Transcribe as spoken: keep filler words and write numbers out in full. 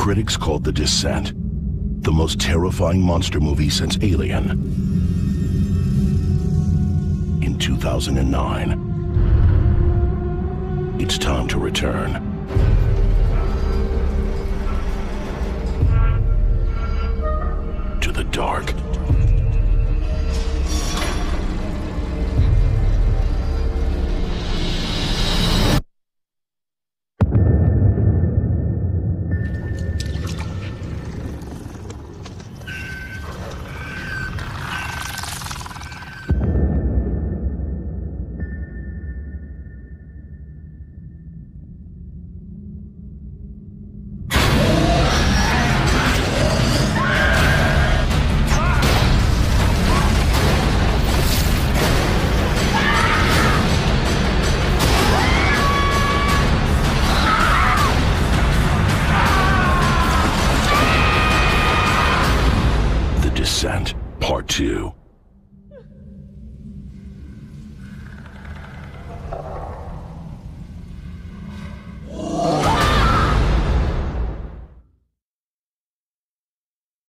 Critics called The Descent the most terrifying monster movie since Alien. In two thousand nine, it's time to return. To the dark. Descent, Part two.